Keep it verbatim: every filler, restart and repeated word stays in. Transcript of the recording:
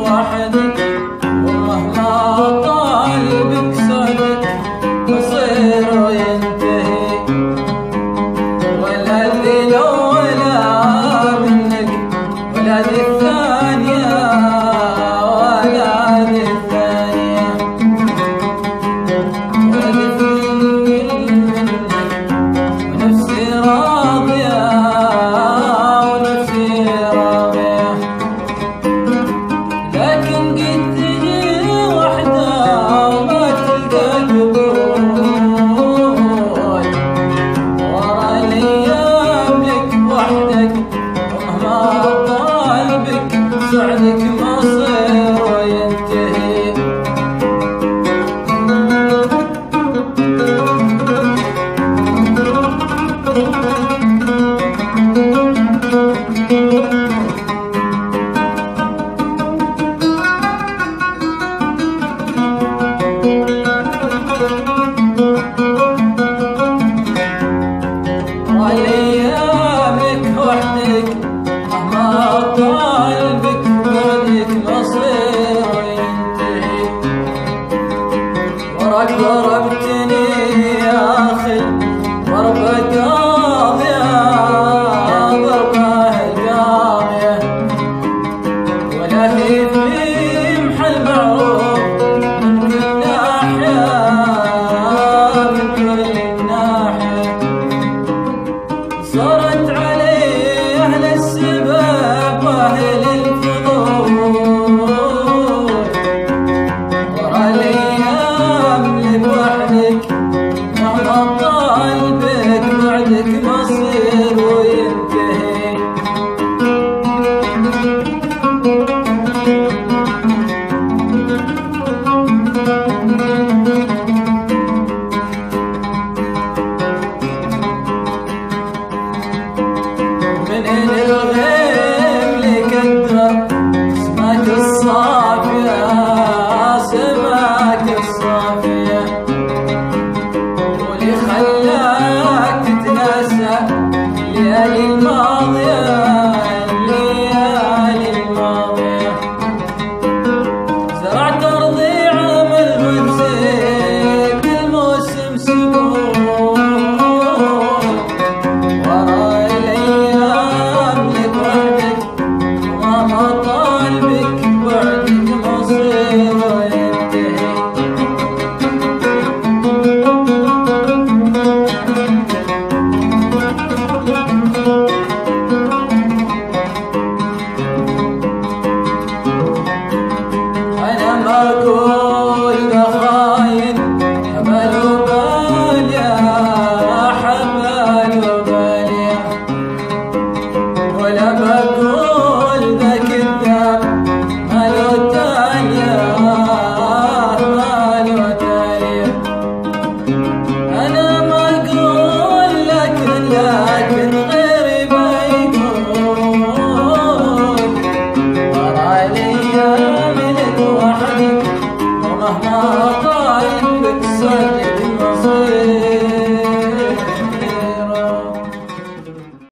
وحدك، ومهما طال بك سعدك مصير ينتهي. ولا ذي الأولى منك ولا ذي الثانية ولا ذي الثانية، ولا ذي الثانية منك ونفسي راضية ونفسي راضية. لكن قد تجي وحدة وما تلقى قبول، ورا الأيام لك وحدك، ومهما طال بك سعدك مصير ينتهي. وأيامك وحدك مهما طال بك بعدك مصير ينتهي. وراك ضربتني يا أخي ضربة قاضية ضربة قاضية، ولا هي في محل معروف من كل ناحية من كل ناحية. صارت علي أهل السباب وأهل